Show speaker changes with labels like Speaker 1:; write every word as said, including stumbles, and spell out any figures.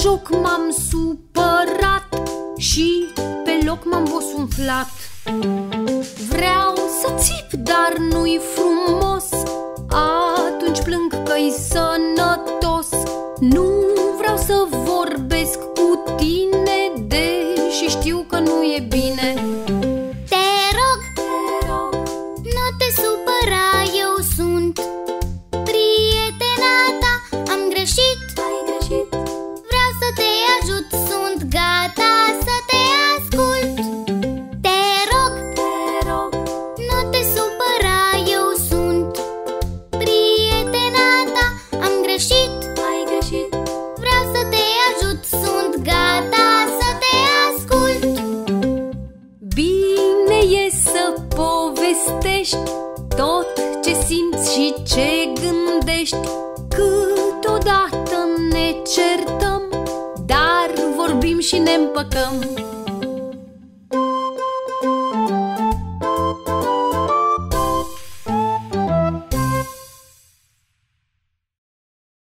Speaker 1: joc m-am supărat și pe loc m-am bosunflat. Vreau să țip, dar nu-i frumos, atunci plâng că-i sănătos. Nu vreau să vorbesc cu tine, deși știu că nu e bine.
Speaker 2: Te rog, te rog, nu te supăra, eu sunt prietena ta. Am greșit,
Speaker 1: ai greșit,
Speaker 2: vreau să te ajut, sunt gata să te ascult. Te rog,
Speaker 1: te rog,
Speaker 2: nu te supăra, eu sunt prietena ta. Am greșit,
Speaker 1: ai greșit,
Speaker 2: vreau să te ajut, sunt gata să te ascult.
Speaker 1: bine e să povestești tot ce simți și ce gândești. Câteodată ne certăm, dar vorbim și ne împăcăm.